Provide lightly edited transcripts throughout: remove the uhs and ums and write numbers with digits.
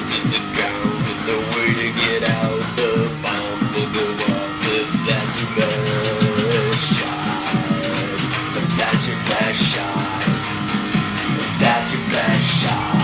to the ground. There's no way to get out. The bomb will go off if that's your last shot. If that's your last shot. If that's your last shot.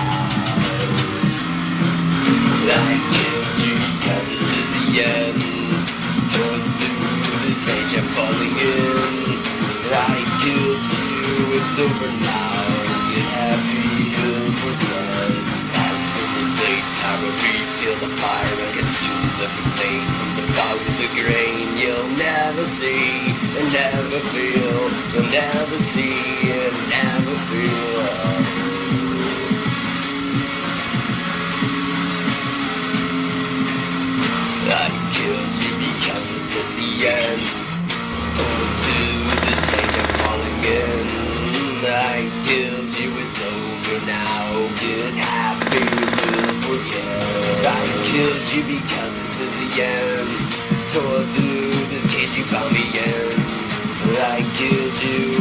I killed you because this is the end. Torn through this age I'm falling in. I killed you, it's over now. Get happy and forget. As soon as daytime will refill the fire and consume the flame from the fog of the grain. You'll never see and never feel. You'll never see and never feel. I killed you because this is the end. Going through this age I'm falling in. I killed you, it's over now. Get happy, live forget. I killed you because this is the end. Tore through this cage you found me in. I killed you.